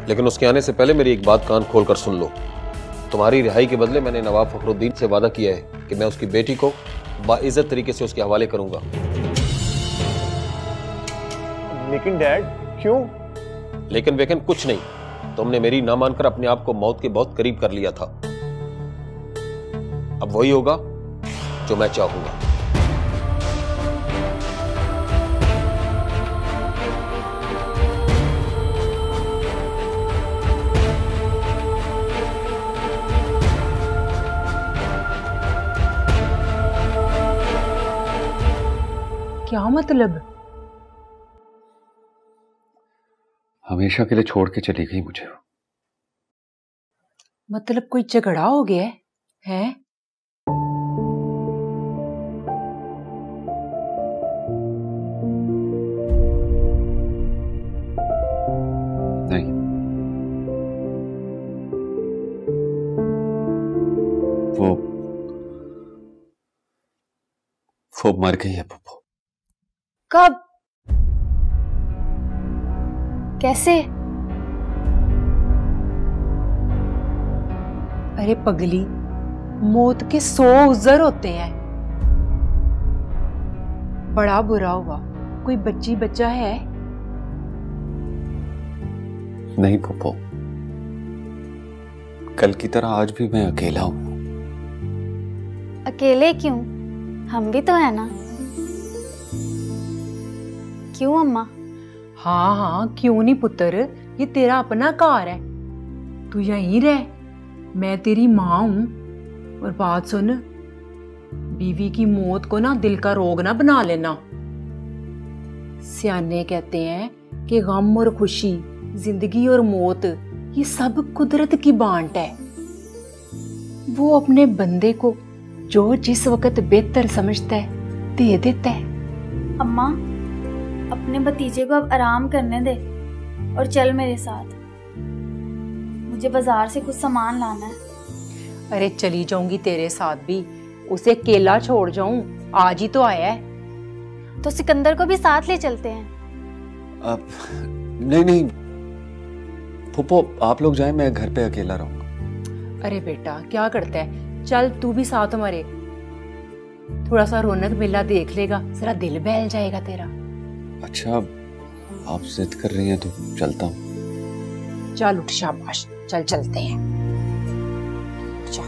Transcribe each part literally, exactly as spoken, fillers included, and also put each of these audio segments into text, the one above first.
लेकिन उसके आने से पहले मेरी एक बात कान खोल कर सुन लो। तुम्हारी रिहाई के बदले मैंने नवाब फखरुद्दीन से वादा किया है कि मैं उसकी बेटी को बाइज्जत तरीके से उसके हवाले करूंगा। लेकिन डैड क्यों? लेकिन वेकिन कुछ नहीं। तुमने मेरी ना मानकर अपने आप को मौत के बहुत करीब कर लिया था। अब वही होगा जो मैं चाहूंगा। क्या मतलब? हमेशा के लिए छोड़ के चली गई मुझे। मतलब कोई झगड़ा हो गया है, है? नहीं, वो वो मर गई है पप्पू। कब? कैसे? अरे पगली, मौत के सौ उज़र होते हैं। बड़ा बुरा हुआ। कोई बच्ची बच्चा है? नहीं पप्पू, कल की तरह आज भी मैं अकेला हूं। अकेले क्यों? हम भी तो है ना। क्यों अम्मा? हाँ हाँ, क्यों नहीं पुत्र, ये तेरा अपना घर है। तू यहीं रह, मैं तेरी माँ हूं। और बात सुन, बीवी की मौत को ना दिल का रोग ना बना लेना। सियाने कहते हैं कि गम और खुशी, जिंदगी और मौत, ये सब कुदरत की बांट है। वो अपने बंदे को जो जिस वक्त बेहतर समझता है दे देता है। अम्मा, अपने भतीजे को अब आराम करने दे और चल मेरे साथ। मुझे बाजार से कुछ सामान लाना है। अरे चली जाऊंगी तेरे साथ भी, उसे अकेला छोड़ जाऊं? आज ही तो आया है। तो सिकंदर को भी साथ ले चलते हैं। अब नहीं नहीं फुप्पो, आप लोग जाएं, मैं घर पे अकेला रहूंगा। अरे बेटा क्या करता है, चल तू भी साथ हमारे। थोड़ा सा रौनक मेला देख लेगा, जरा दिल बहल जाएगा तेरा। अच्छा, आप जिद कर रही हैं तो चलता हूँ। चल उठ, शाबाश, चल चलते हैं। चल।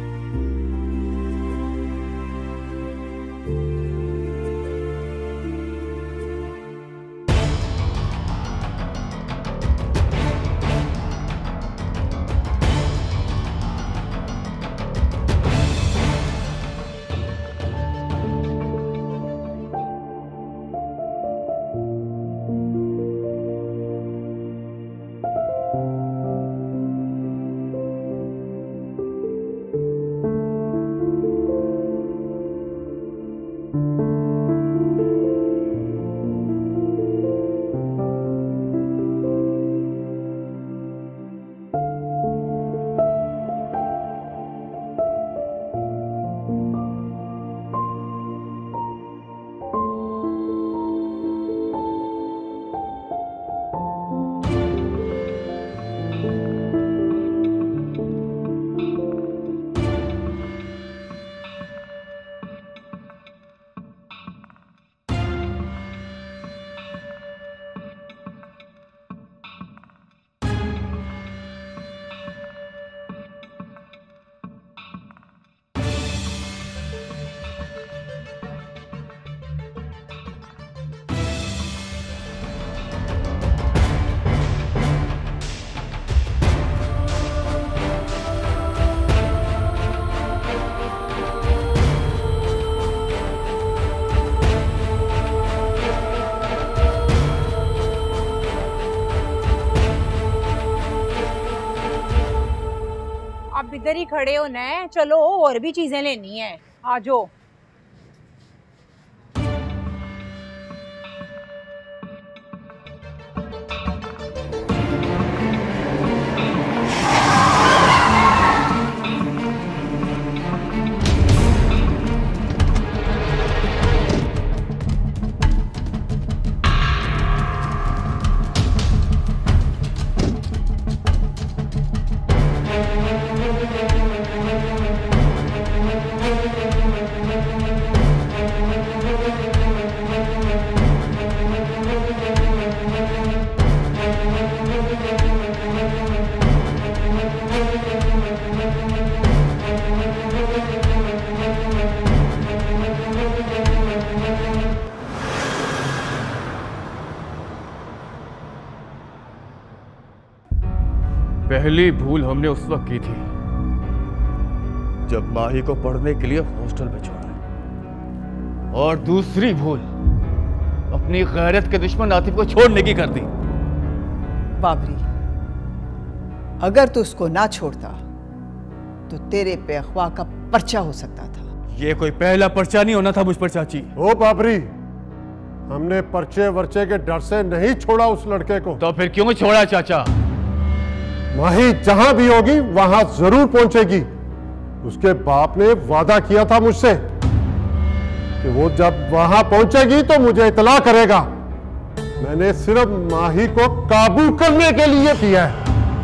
आप इधर ही खड़े हो ना, चलो और भी चीजें लेनी है, आ जाओ। पहली भूल हमने उस वक्त की थी जब माही को पढ़ने के लिए हॉस्टल में छोड़ा, और दूसरी भूल अपनी गैरत के दुश्मन आतिफ को छोड़ने की कर दी। बाबरी, अगर तू उसको ना छोड़ता तो तेरे पे अगवा का पर्चा हो सकता था। ये कोई पहला पर्चा नहीं होना था मुझ पर चाची। ओ बाबरी, हमने पर्चे वर्चे के डर से नहीं छोड़ा उस लड़के को। तो फिर क्यों छोड़ा चाचा? माही जहां भी होगी वहां जरूर पहुंचेगी। उसके बाप ने वादा किया था मुझसे कि वो जब वहां पहुंचेगी तो मुझे इतला करेगा। मैंने सिर्फ माही को काबू करने के लिए किया है।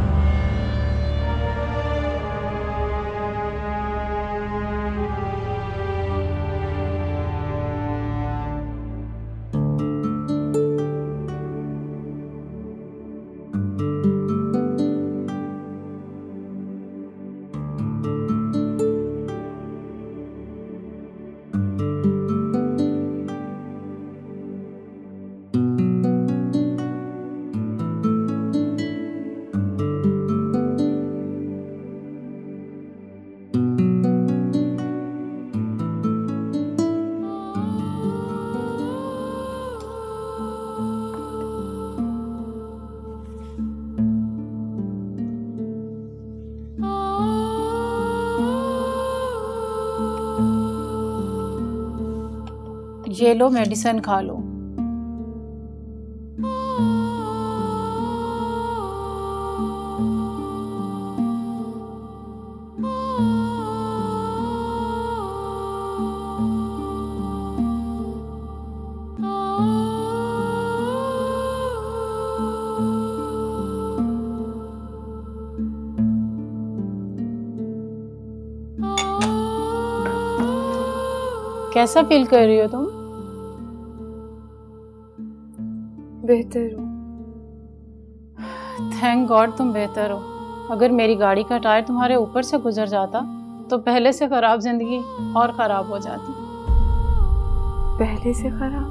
ये लो, मेडिसिन खा लो। कैसा फील कर रही हो तुम? बेहतर हूँ। थैंक गॉड तुम बेहतर हो। अगर मेरी गाड़ी का टायर तुम्हारे ऊपर से गुजर जाता तो पहले से खराब जिंदगी और खराब हो जाती। पहले से खराब?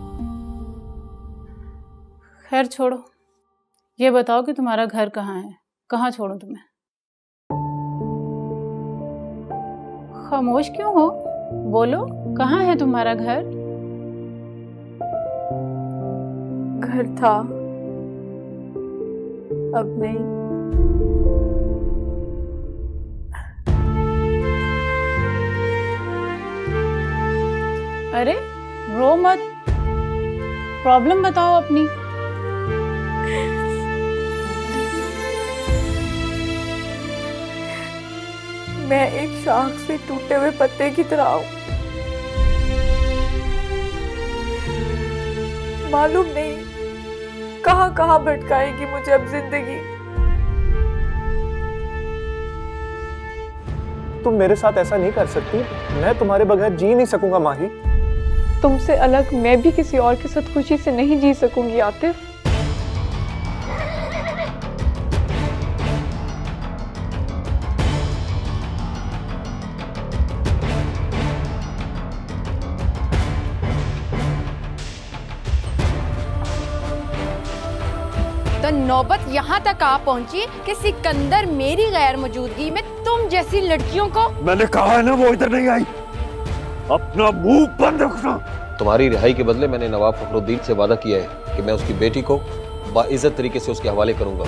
खैर छोड़ो, ये बताओ कि तुम्हारा घर कहाँ है? कहाँ छोड़ूं तुम्हें? खामोश क्यों हो? बोलो, कहाँ है तुम्हारा घर? घर था, अब नहीं। अरे रो मत, प्रॉब्लम बताओ अपनी। मैं एक शाख से टूटे हुए पत्ते की तरह हूं। मालूम नहीं कहां कहां भटकाएगी मुझे अब जिंदगी। तुम मेरे साथ ऐसा नहीं कर सकती। मैं तुम्हारे बगैर जी नहीं सकूंगा माही। तुमसे अलग मैं भी किसी और के साथ खुशी से नहीं जी सकूंगी आतिफ। तो नौबत यहाँ तक आ पहुंची कि सिकंदर मेरी गैर मौजूदगी में तुम जैसी लड़कियों को। मैंने कहा है ना वो इधर नहीं आई। अपना मुंह बंद रखना। तुम्हारी रिहाई के बदले मैंने नवाब फखरुद्दीन से वादा किया है कि मैं उसकी बेटी को बाइज्जत तरीके से उसके हवाले करूंगा।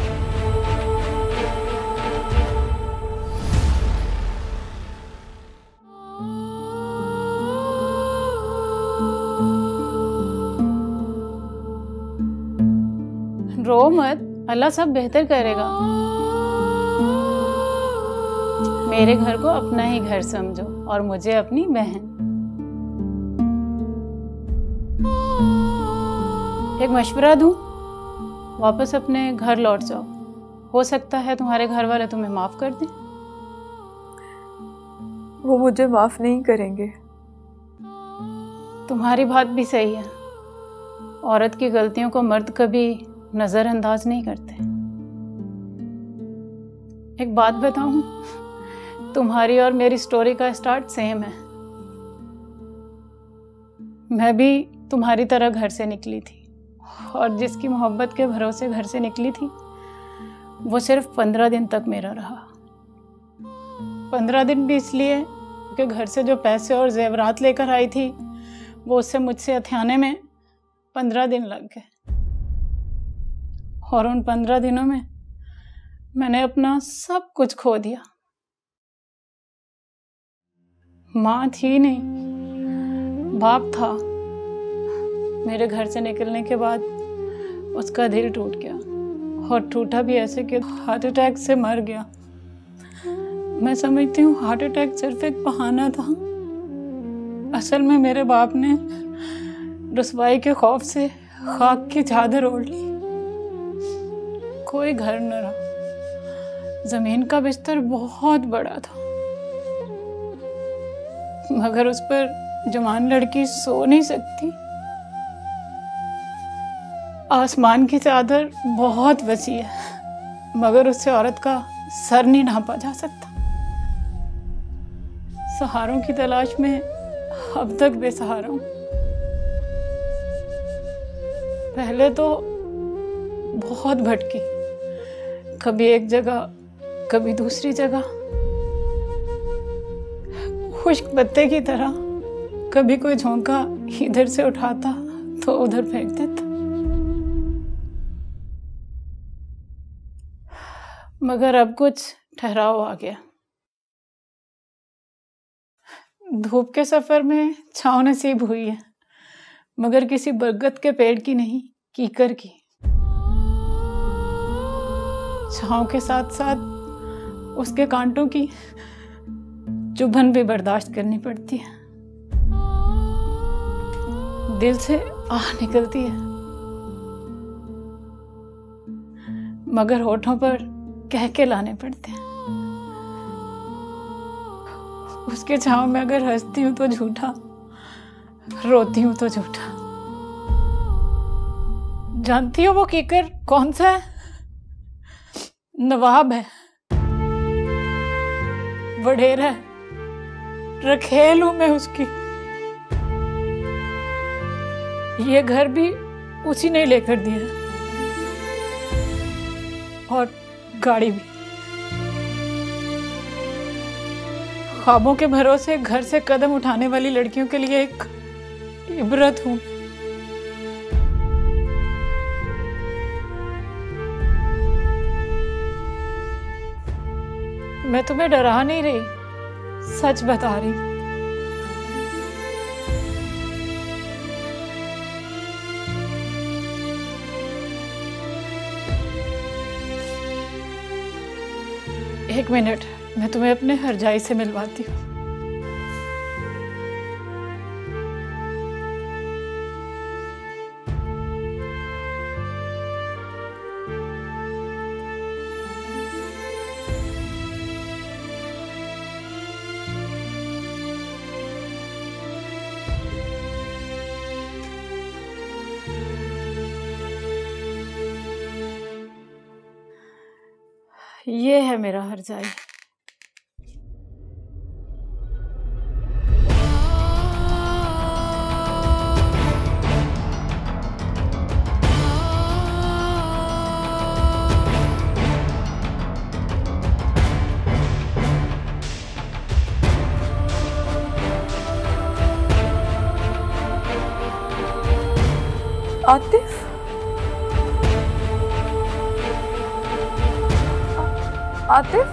रो मत, अल्लाह सब बेहतर करेगा। मेरे घर को अपना ही घर समझो और मुझे अपनी बहन। एक मशवरा दूं, वापस अपने घर लौट जाओ। हो सकता है तुम्हारे घर वाले तुम्हें माफ कर दें। वो मुझे माफ नहीं करेंगे। तुम्हारी बात भी सही है। औरत की गलतियों को मर्द कभी नजरअंदाज नहीं करते। एक बात बताऊं, तुम्हारी और मेरी स्टोरी का स्टार्ट सेम है। मैं भी तुम्हारी तरह घर से निकली थी और जिसकी मोहब्बत के भरोसे घर से निकली थी वो सिर्फ पंद्रह दिन तक मेरा रहा। पंद्रह दिन भी इसलिए कि घर से जो पैसे और जेवरात लेकर आई थी वो उससे मुझसे हथियाने में पंद्रह दिन लग गए। और उन पंद्रह दिनों में मैंने अपना सब कुछ खो दिया। माँ थी नहीं, बाप था। मेरे घर से निकलने के बाद उसका दिल टूट गया, और टूटा भी ऐसे कि हार्ट अटैक से मर गया। मैं समझती हूँ हार्ट अटैक सिर्फ एक बहाना था। असल में मेरे बाप ने रुसवाई के खौफ से खाक की चादर ओढ़ ली। कोई घर न रहा, जमीन का बिस्तर बहुत बड़ा था, मगर उस पर जवान लड़की सो नहीं सकती। आसमान की चादर बहुत वसी है, मगर उससे औरत का सर नहीं नापा जा सकता। सहारों की तलाश में अब तक बेसहारा हूं। पहले तो बहुत भटकी, कभी एक जगह कभी दूसरी जगह, खुश्क पत्ते की तरह। कभी कोई झोंका इधर से उठाता तो उधर फेंक देता। मगर अब कुछ ठहराव आ गया। धूप के सफर में छांव नसीब हुई है, मगर किसी बरगद के पेड़ की नहीं, कीकर की। छांव के साथ साथ उसके कांटों की चुभन भी बर्दाश्त करनी पड़ती है। दिल से आह निकलती है, मगर होठों पर कह के लाने पड़ते हैं। उसके छांव में अगर हंसती हूं तो झूठा, रोती हूं तो झूठा। जानती हो वो कीकर कौन सा है? नवाब है, वडेरा है, रखेल हूं मैं उसकी। ये घर भी उसी ने लेकर दिया, और गाड़ी भी। ख्वाबों के भरोसे घर से कदम उठाने वाली लड़कियों के लिए एक इबरत हूं। मैं तुम्हें डरा नहीं रही, सच बता रही। एक मिनट, मैं तुम्हें अपने हरजाई से मिलवाती हूँ। ये है मेरा हरजाई। आतिफ, आतिफ,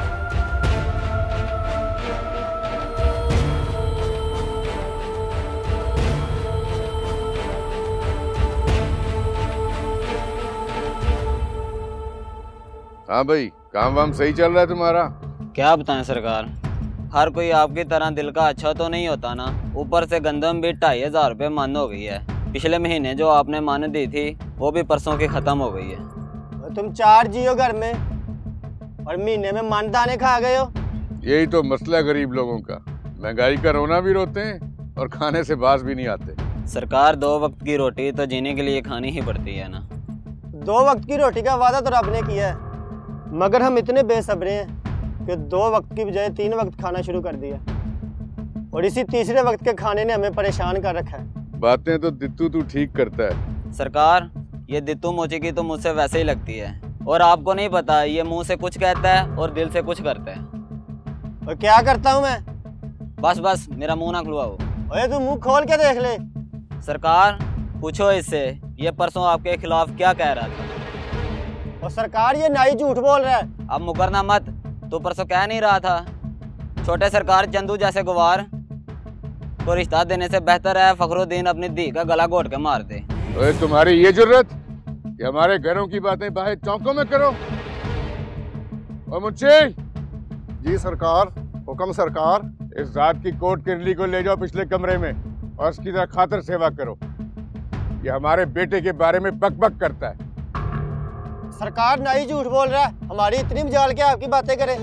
हाँ भाई, काम वाम सही चल रहा है तुम्हारा? क्या बताएं सरकार, हर कोई आपकी तरह दिल का अच्छा तो नहीं होता ना। ऊपर से गंदम भी ढाई हजार रुपये मान हो गई है। पिछले महीने जो आपने मान दी थी वो भी परसों की खत्म हो गई है। तुम चार जियो घर में और महीने में मन दाने खा गए हो। यही तो मसला है गरीब लोगों का। महंगाई का रोना भी रोते हैं और खाने से बाज भी नहीं आते। सरकार, दो वक्त की रोटी तो जीने के लिए खानी ही पड़ती है ना। दो वक्त की रोटी का वादा तो रब ने किया है, मगर हम इतने बेसब्रे हैं कि दो वक्त की बजाय तीन वक्त खाना शुरू कर दिया, और इसी तीसरे वक्त के खाने ने हमें परेशान कर रखा है। बातें तो दित्तू तू ठीक करता है। सरकार, ये दित्तू मोची की तो मुझसे वैसे ही लगती है। और आपको नहीं पता, ये मुंह से कुछ कहता है और दिल से कुछ करता है। और क्या करता हूँ मैं? बस बस मेरा मुंह ना खुलवाओ। ओए तू मुंह खोल के देख ले। सरकार पूछो इससे, ये परसों आपके खिलाफ क्या कह रहा था? और सरकार ये नाई झूठ बोल रहा है। अब मुकरना मत, तू परसों कह नहीं रहा था छोटे सरकार चंदू जैसे गुवार को रिश्ता देने से बेहतर है फखरुद्दीन अपनी धी का गला घोट के मार दे। ओए तुम्हारी ये जुर्रत कि हमारे घरों की बातें बाहर चौकों में करो? और मुझे जी सरकार। हुक्म सरकार। इस जात की कोर्ट किरली को ले जाओ पिछले कमरे में और उसकी तरह खातिर सेवा करो। ये हमारे बेटे के बारे में बक बक करता है। सरकार नाई झूठ बोल रहा है, हमारी इतनी मजाल के आपकी बातें करे।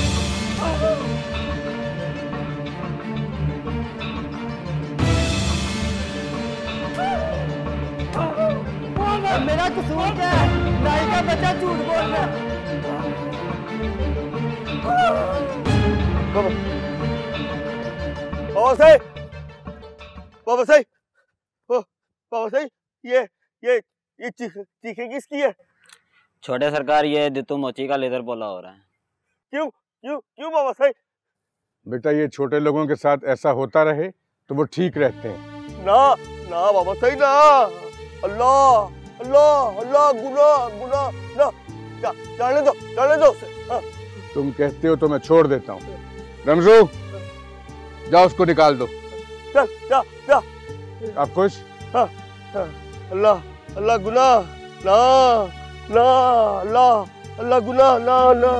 मेरा कसूर क्या है? नाई का बच्चा झूठ बोल रहा है। बाबा साहब, बाबा साहब, बाबा साहब, ये ये ये चीखें किसकी है? छोटे सरकार ये दित्तू मोची का लेदर बोला हो रहा है। क्यों क्यों क्यों बाबा साहब? बेटा ये छोटे लोगों के साथ ऐसा होता रहे तो वो ठीक रहते हैं। ना ना बाबा साहब ना, अल्लाह अल्लाह अल्लाह गुनाह गुनाह ना, जा, जाने दो जाने दो। हाँ। तुम कहते हो तो मैं छोड़ देता हूँ। रमजू जाओ उसको निकाल दो। जा जा जा। आप खुश? हाँ, हाँ, अल्लाह अल्लाह गुनाह ना ना, अल्लाह अल्लाह गुनाह ना ना।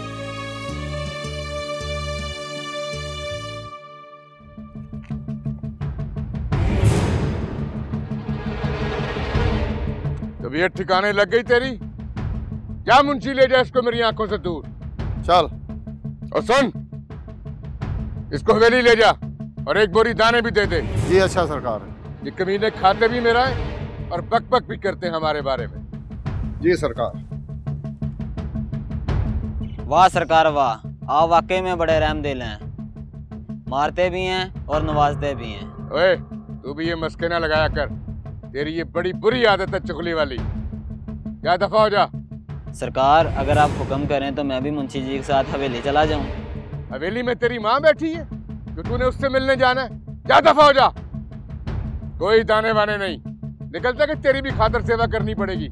तबीयत ठिकाने लग गई तेरी? क्या मुंशी ले जा इसको मेरी आंखों से दूर। चल और सुन, इसको हवेली ले जा और एक बोरी दाने भी दे दे। जी अच्छा सरकार। ये कमीने खाते भी मेरा है और बक बक भी करते हैं हमारे बारे में। जी सरकार। वाह सरकार वाह, आप वाकई में बड़े रहमदिल हैं, मारते भी हैं और नवाजते भी हैं। ओए तू भी ये मस्के ना लगाया कर, तेरी ये बड़ी बुरी आदत है चुगली वाली। क्या दफा हो जा। सरकार अगर आप हुक्म करें तो मैं भी मुंशी जी के साथ हवेली चला जाऊं। हवेली में तेरी माँ बैठी है जो तूने उससे मिलने जाना है? क्या दफा हो जा। कोई दाने वाने नहीं, निकलता कि तेरी भी खातर सेवा करनी पड़ेगी।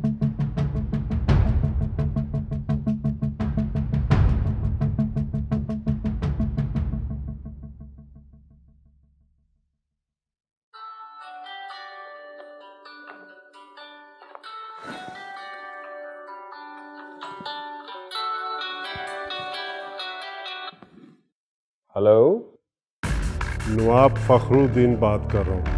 हेलो, नवाब फखरुद्दीन बात कर रहा हूँ।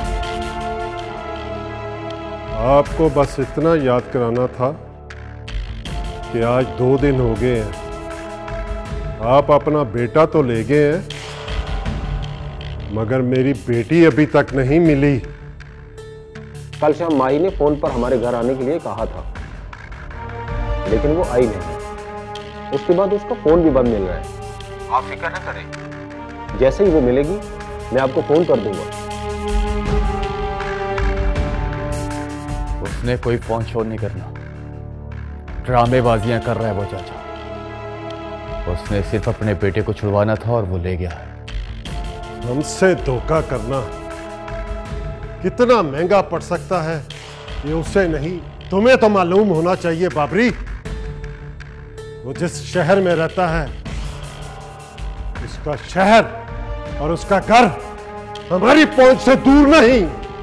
आपको बस इतना याद कराना था कि आज दो दिन हो गए हैं, आप अपना बेटा तो ले गए हैं मगर मेरी बेटी अभी तक नहीं मिली। कल शाम माही ने फोन पर हमारे घर आने के लिए कहा था लेकिन वो आई नहीं। उसके बाद उसका फोन भी बंद मिल रहा है। आप फिक्र न करें, जैसे ही वो मिलेगी मैं आपको फोन कर दूंगा। उसने कोई फोन शोर नहीं करना, ड्रामेबाजियां कर रहा है वो चाचा। उसने सिर्फ अपने बेटे को छुड़वाना था और वो ले गया है। हमसे धोखा करना कितना महंगा पड़ सकता है ये उसे नहीं, तुम्हें तो मालूम होना चाहिए बाबरी। वो जिस शहर में रहता है उसका शहर और उसका घर हमारी पहुंच से दूर नहीं।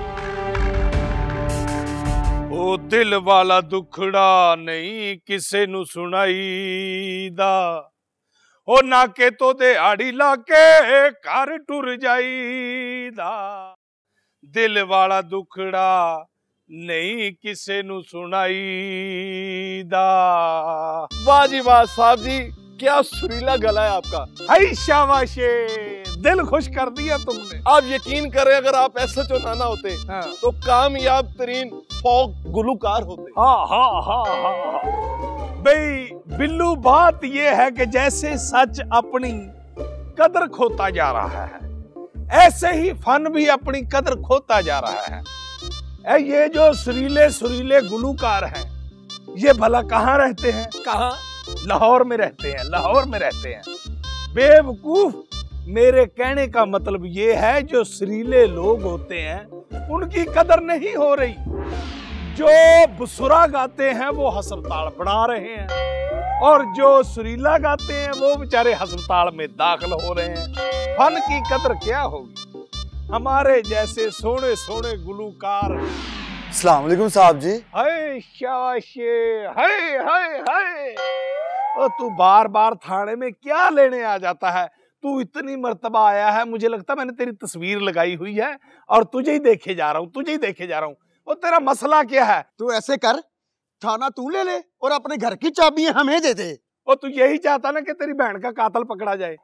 ओ दिल वाला दुखड़ा नहीं किसे नु सुनाईदा, ओ नाके तो दिहाड़ी लाके घर टुर जाईदा। दिल वाला दुखड़ा नहीं किसे नु सुनाईदा। वाह जी वाह साहब जी, क्या सुरीला गला है आपका। हाय शाबाशे, दिल खुश कर दिया तुमने। आप यकीन करें अगर आप ऐसा जो नाना होते हाँ। तो कामयाब तरीन फोक गुलूकार होते। हाँ हाँ हाँ हाँ भाई बिल्लू, बात ये है कि जैसे सच अपनी कदर खोता जा रहा है ऐसे ही फन भी अपनी कदर खोता जा रहा है। ए ये जो सुरीले सुरीले गुलूकार हैं ये भला कहाँ रहते हैं? कहाँ? लाहौर में रहते हैं, लाहौर में रहते हैं। बेवकूफ, मेरे कहने का मतलब ये है जो सुरीले लोग होते हैं उनकी कदर नहीं हो रही। जो बुसुरा गाते हैं वो हस्पताल बढ़ा रहे हैं और जो सुरीला गाते हैं वो बेचारे हस्पताल में दाखिल हो रहे हैं। फन की कदर क्या होगी? हमारे जैसे सोने सोने गुलूकार। अस्सलाम वालेकुम साहब जी। हाय शाबाशे, हाय हाय हाय। ओ तू बार बार थाने में क्या लेने आ जाता है? तू इतनी मर्तबा आया है, मुझे लगता है मैंने तेरी तस्वीर लगाई हुई है और तुझे ही देखे जा रहा हूँ, तुझे ही देखे जा रहा हूँ। ओ तेरा मसला क्या है? तू ऐसे कर, थाना तू ले ले और अपने घर की चाबियां हमें दे दे। ओ तू यही चाहता ना कि तेरी बहन का कातल पकड़ा जाए?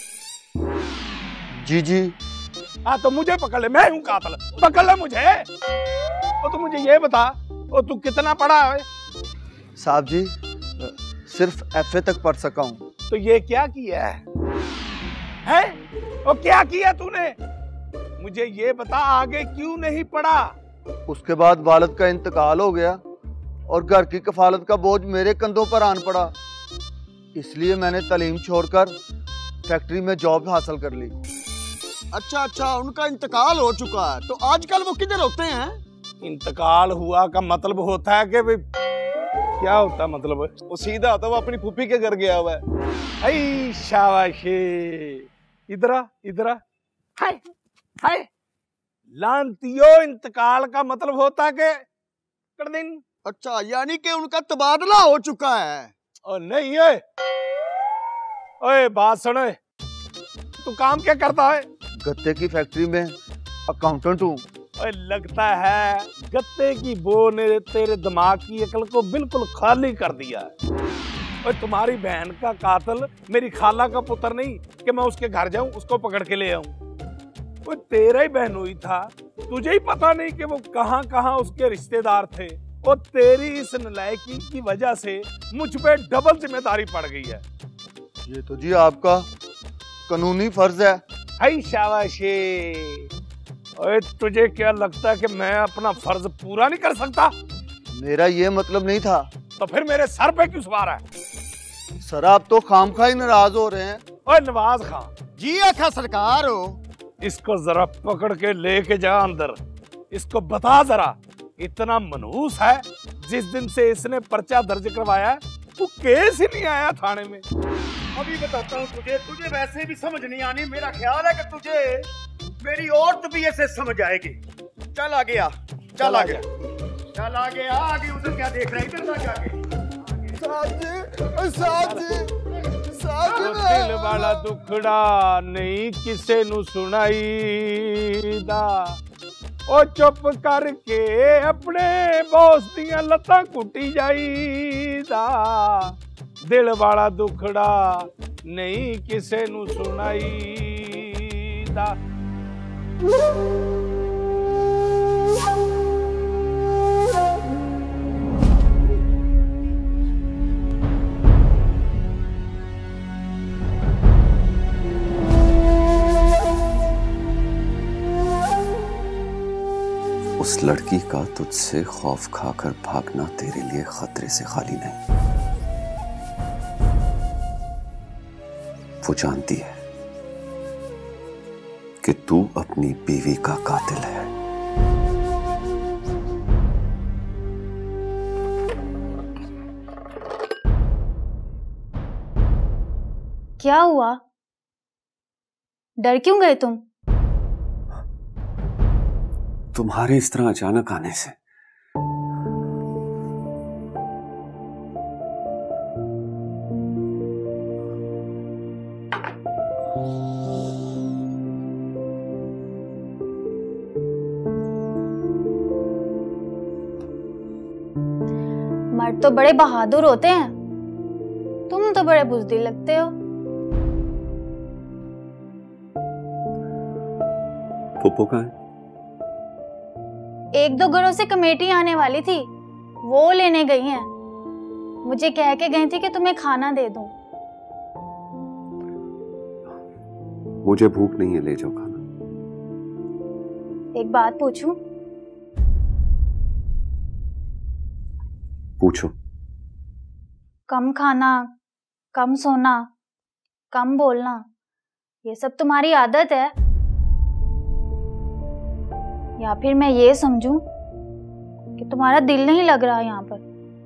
जी जी। हाँ तो मुझे पकड़ ले, मैं हूँ कातल, पकड़ ले मुझे। ओ तू मुझे ये बता, ओ तू कितना पढ़ा है? साहब जी सिर्फ एफ ए तक पढ़ सका हूँ। तो ये क्या किया है? हैं? ओ क्या किया तूने? मुझे ये बता, आगे क्यों नहीं पढ़ा? उसके बाद वालिद का इंतकाल हो गया और घर की कफालत का बोझ मेरे कंधों पर आन पड़ा, इसलिए मैंने तालीम छोड़कर फैक्ट्री में जॉब हासिल कर ली। अच्छा अच्छा, उनका इंतकाल हो चुका है, तो आजकल वो किधर होते हैं? इंतकाल हुआ का मतलब होता है कि भाई क्या होता है? मतलब वो सीधा होता है, वो अपनी फूफी के घर गया हुआ है। आई शाबाशी, इधरा इधरा। हाय हाय लांतियो, इंतकाल का मतलब होता है कि कर दिन। अच्छा, यानी कि उनका तबादला हो चुका है। और नहीं है। ओए बात सुन, तू काम क्या करता है? गत्ते की फैक्ट्री में अकाउंटेंट हूँ। ओए लगता है गत्ते की बो ने तेरे दिमाग की अकल को बिल्कुल खाली कर दिया है। ओए तुम्हारी बहन का कातिल मेरी खाला का पुत्र नहीं कि मैं उसके घर जाऊं उसको पकड़ के ले आऊं। वो तेरा ही बहनोई था, तुझे ही पता नहीं कि वो कहां कहां उसके रिश्तेदार थे। और तेरी इस नलायकी की वजह से मुझ पे डबल जिम्मेदारी पड़ गई है। ये तो जी आपका कानूनी फर्ज है। हाय शाबाशी। ओए तुझे क्या लगता है कि मैं अपना फर्ज पूरा नहीं कर सकता? मेरा ये मतलब नहीं था। तो फिर मेरे सर पे क्यों सवार है? सर आप तो खामखा ही नाराज हो रहे हैं। ओए नवाज खान जी आखा सरकार हो। इसको जरा पकड़ के लेके जा अंदर। इसको बता जरा, इतना मनहूस है, जिस दिन से इसने पर्चा दर्ज करवाया वो केस ही नहीं आया थाने में। अभी बताता हूँ तुझे, तुझे वैसे भी समझ नहीं आनी। मेरा ख्याल है कि तुझे मेरी औरत भी ऐसे समझ आएगी। चल आ गया, चल आ गया, चल आ गया। आगे उधर क्या देख रहा है? इधर ना आगे। दिल वाला दुखड़ा नहीं किसे नु सुनाई दा। ओ चुप करके अपने बॉस दियां लत्तां कुटी जाईदा। दिल वाला दुखड़ा नहीं किसे नु सुनाईदा। उस लड़की का तुझसे खौफ खाकर भागना तेरे लिए खतरे से खाली नहीं। वो जानती है कि तू अपनी बीवी का कातिल है। क्या हुआ? डर क्यों गए तुम? तुम्हारे इस तरह अचानक आने से। मर्द तो बड़े बहादुर होते हैं, तुम तो बड़े बुज़दिल लगते हो। पुप्पो कहाँ है? एक दो घरों से कमेटी आने वाली थी, वो लेने गई हैं। मुझे कह के गई थी कि तुम्हें खाना दे दूं। मुझे भूख नहीं है, ले जाओ खाना। एक बात पूछूं? पूछो। कम खाना, कम सोना, कम बोलना, ये सब तुम्हारी आदत है? या फिर मैं ये समझूं कि तुम्हारा दिल नहीं लग रहा यहाँ पर?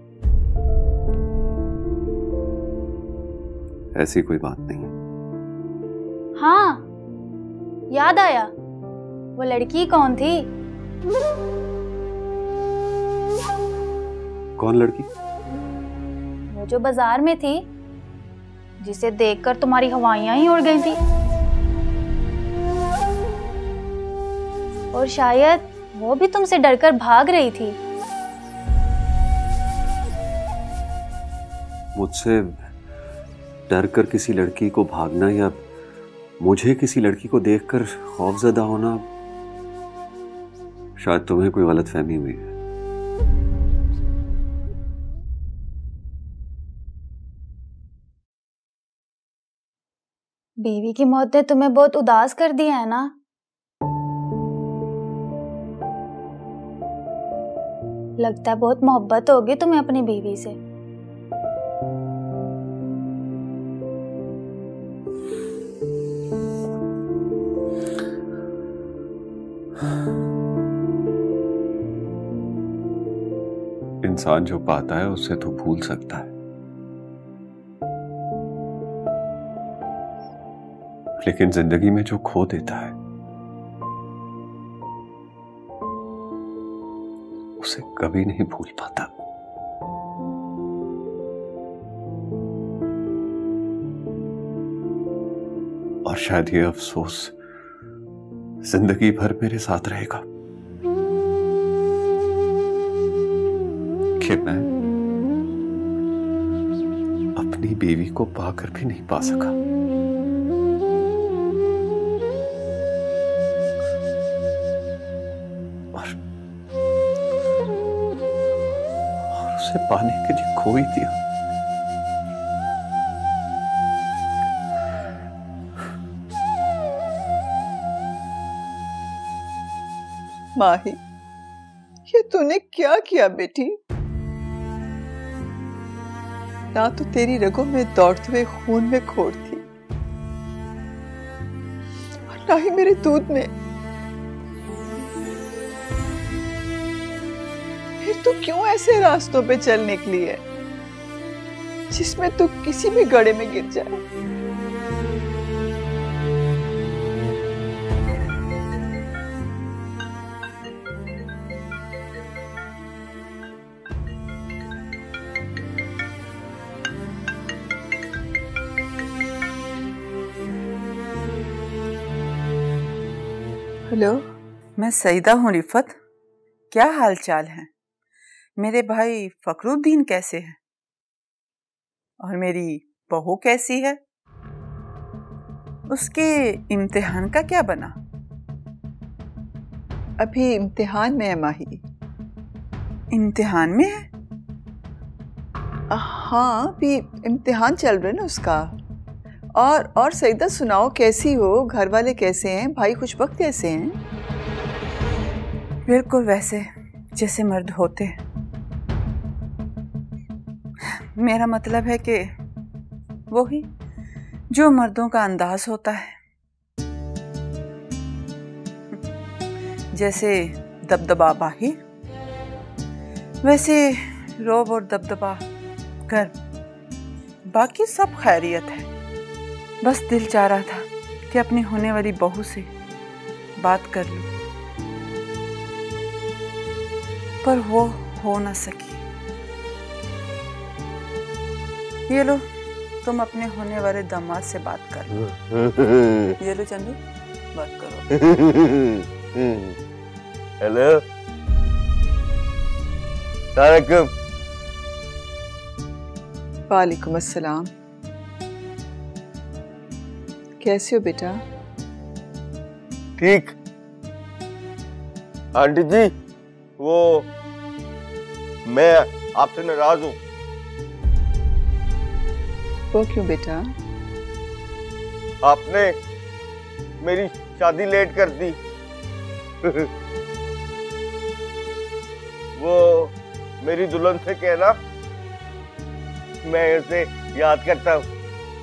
ऐसी कोई बात नहीं। हाँ, याद आया, वो लड़की कौन थी? कौन लड़की? वो जो बाजार में थी, जिसे देखकर तुम्हारी हवाइयां ही उड़ गई थी। और शायद वो भी तुमसे डरकर भाग रही थी। मुझसे डर कर किसी लड़की को भागना या मुझे किसी लड़की को देखकर खौफजदा होना, शायद तुम्हें कोई गलतफहमी हुई है। बीवी की मौत ने तुम्हें बहुत उदास कर दिया है ना? लगता है बहुत मोहब्बत होगी तुम्हें अपनी बीवी से। इंसान जो पाता है उससे तो भूल सकता है, लेकिन जिंदगी में जो खो देता है उसे कभी नहीं भूल पाता। और शायद ये अफसोस जिंदगी भर मेरे साथ रहेगा कि मैं अपनी बीवी को पाकर भी नहीं पा सका। और, और उसे पाने के लिए खो ही दिया। माही, ये तूने क्या किया बेटी? ना तो तेरी रगों में दौड़ते हुए खून में खोट थी और ना ही मेरे दूध में। फिर तू क्यों ऐसे रास्तों पे चल निकली है जिसमें तू किसी भी गड्ढे में गिर जाए? हेलो, मैं सईदा हूँ रिफत। क्या हाल चाल है? मेरे भाई फखरुद्दीन कैसे हैं? और मेरी बहू कैसी है? उसके इम्तिहान का क्या बना? अभी इम्तिहान में है माही। इम्तिहान में है? हाँ, अभी इम्तिहान चल रहा है ना उसका। और और सईदा सुनाओ, कैसी हो? घर वाले कैसे हैं? भाई खुशबख्त कैसे हैं? बिल्कुल वैसे जैसे मर्द होते हैं। मेरा मतलब है कि वही जो मर्दों का अंदाज होता है, जैसे दबदबा बाहिर, वैसे रोब और दबदबा घर। बाकी सब खैरियत है। बस दिल चाह रहा था कि अपनी होने वाली बहू से बात कर लूं, पर वो हो ना सकी। ये लो, तुम अपने होने वाले दामाद से बात कर लो। ये लो चंदू, बात करो। हेलो तारक। वालेकुम अस्सलाम। कैसे हो बेटा? ठीक। आंटी जी, वो मैं आपसे नाराज हूँ। वो क्यों बेटा? आपने मेरी शादी लेट कर दी। वो मेरी दुल्हन से कहना मैं उसे याद करता हूँ।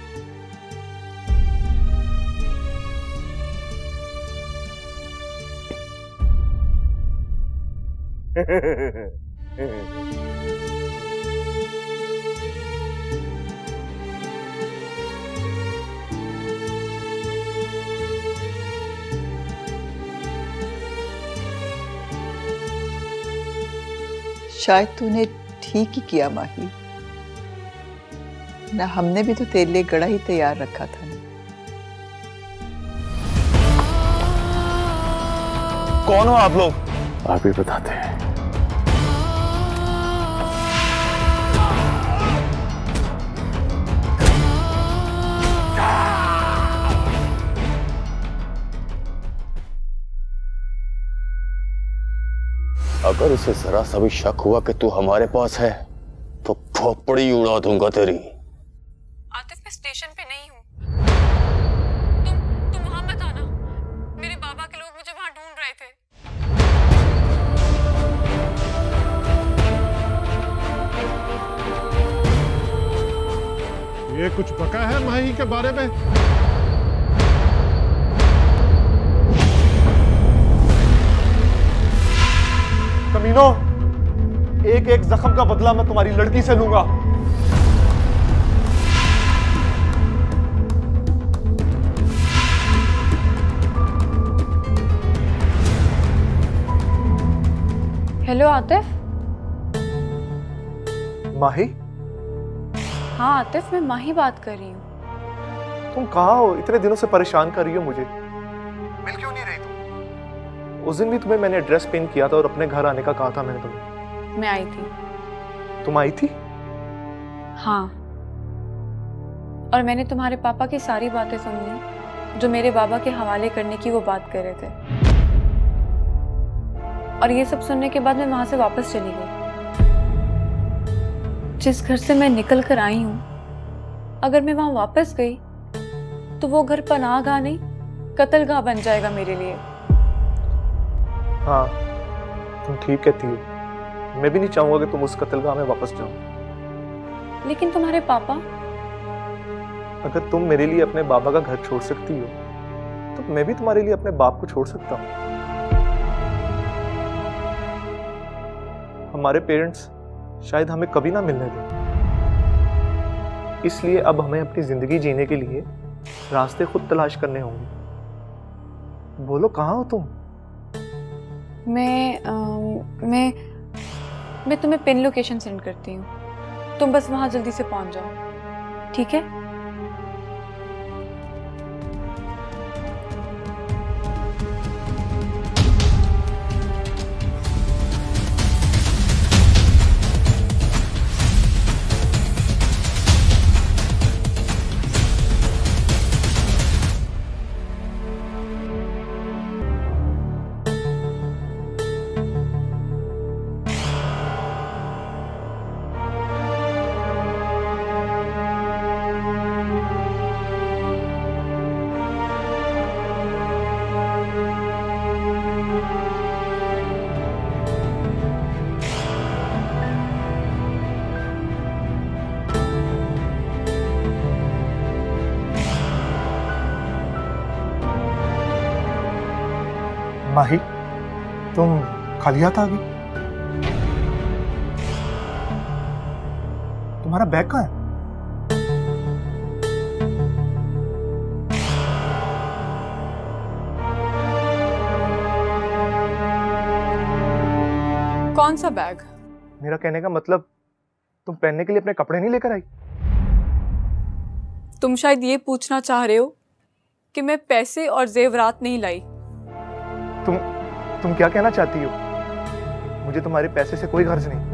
शायद तूने ठीक ही किया माही, ना हमने भी तो तेरे लिए गड़ा ही तैयार रखा था ना। कौन हो आप लोग? आप ही बताते हैं। अगर उसे जरा सा भी शक हुआ कि तू हमारे पास है तो खोपड़ी उड़ा दूंगा तेरी। आतिफ, मैं स्टेशन पे नहीं हूँ। तुम तुम वहां मत आना। मेरे बाबा के लोग मुझे वहां ढूंढ रहे थे। ये कुछ पका है माही के बारे में? कमीनो, एक एक जख्म का बदला मैं तुम्हारी लड़की से लूंगा। हेलो आतिफ। माही? हाँ आतिफ, मैं माही बात कर रही हूँ। तुम कहाँ हो? इतने दिनों से परेशान कर रही हो मुझे। मिल क्यों नहीं रही तुम? उस दिन भी तुम्हें मैंने एड्रेस पिन किया था और अपने घर आने का कहा था मैंने तुम्हें। मैं आई थी। तुम आई थी? हाँ, और मैंने तुम्हारे पापा की सारी बातें सुन ली जो मेरे बाबा के हवाले करने की वो बात कर रहे थे। और ये सब सुनने के बाद मैं वहां से वापस चली गई। जिस घर से मैं निकल कर आई हूं, अगर मैं वहां वापस गई तो वो घर पनाहगाह नहीं कत्लगाह बन जाएगा मेरे लिए। हाँ, तुम ठीक कहती हो। मैं भी नहीं चाहूंगा कि तुम उस कत्लगाह में वापस जाओ। लेकिन तुम्हारे पापा? अगर तुम मेरे लिए अपने बाबा का घर छोड़ सकती हो तो मैं भी तुम्हारे लिए अपने बाप को छोड़ सकता हूँ। हमारे पेरेंट्स शायद हमें कभी ना मिलने दें, इसलिए अब हमें अपनी जिंदगी जीने के लिए रास्ते खुद तलाश करने होंगे। बोलो, कहाँ हो तुम? मैं आ, मैं मैं तुम्हें पिन लोकेशन सेंड करती हूँ। तुम बस वहां जल्दी से पहुंच जाओ, ठीक है? माही, तुम खालिया था अभी? तुम्हारा बैग कहाँ है? कौन सा बैग? मेरा कहने का मतलब, तुम पहनने के लिए अपने कपड़े नहीं लेकर आई? तुम शायद ये पूछना चाह रहे हो कि मैं पैसे और जेवरात नहीं लाई। तुम तुम क्या कहना चाहती हो? मुझे तुम्हारे पैसे से कोई गर्ज नहीं।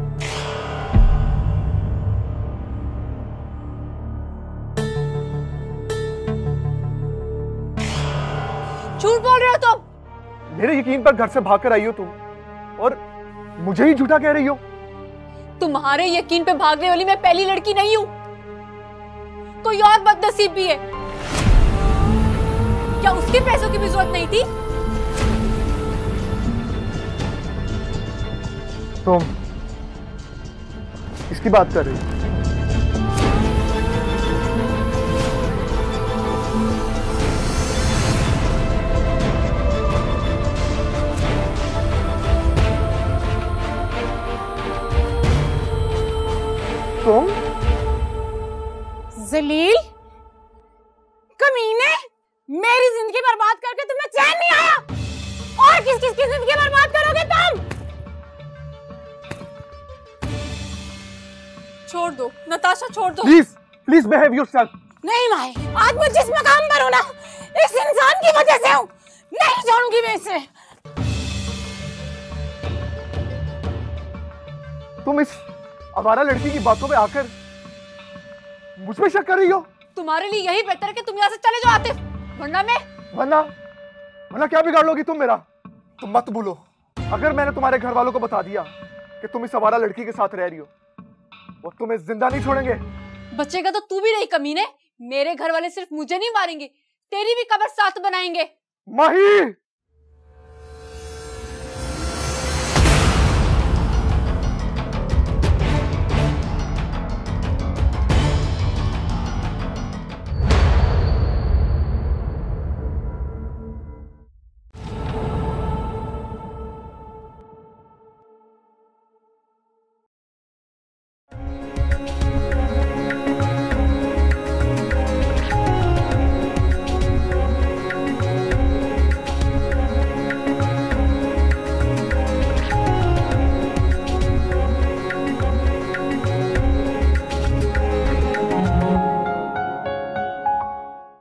झूठ बोल रहे हो तुम। मेरे यकीन पर घर से भागकर आई हो तुम, और मुझे ही झूठा कह रही हो। तुम्हारे यकीन पे भागने वाली मैं पहली लड़की नहीं हूं, कोई और बदनसीब भी है। क्या उसके पैसों की भी जरूरत नहीं थी? तुम इसकी बात कर रही हो? जलील, कमीने, मेरी जिंदगी बर्बाद करके तुम्हें चैन नहीं आया, और किस किस की जिंदगी बर्बाद करोगे तुम? छोड़ दो नताशा, छोड़ दो प्लीज प्लीज बिहेव योरसेल्फ। नहीं माए, आज मैं जिस मकाम पर हूं ना, इस इंसान की वजह से हूं, नहीं छोड़ूंगी मैं इसे। तुम इस आवारा लड़की की बातों पे आकर मुझ पे शक कर रही हो? तुम्हारे लिए यही बेहतर है कि तुम यहाँ से चले जाओ आतिफ, वरना मैं वरना वरना क्या बिगाड़ लोगी तुम मेरा? तुम मत भूलो, अगर मैंने तुम्हारे घर वालों को बता दिया कि तुम इस आवारा लड़की के साथ रह रही हो, वो तुम्हें जिंदा नहीं छोड़ेंगे। बचेगा तो तू भी नहीं कमीने। मेरे घर वाले सिर्फ मुझे नहीं मारेंगे, तेरी भी कब्र साथ बनाएंगे। माही!